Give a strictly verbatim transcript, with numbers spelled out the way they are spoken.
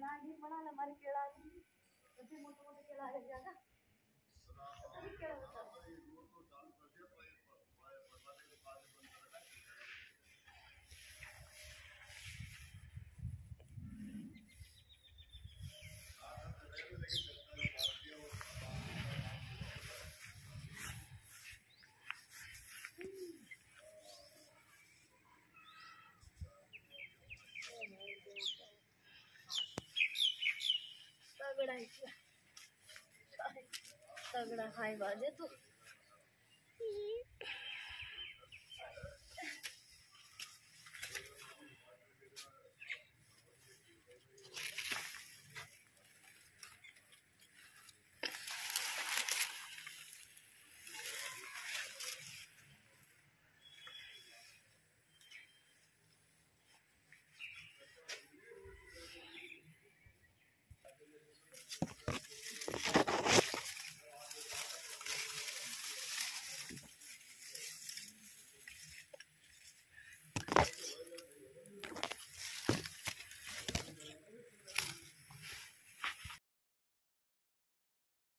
केड़ा नहीं बना ले मारी केड़ा नहीं तो मोटे मोटे केड़ा ले जाएगा तो भी केड़ा बता तगड़ा तगड़ा खाई बाजे तू।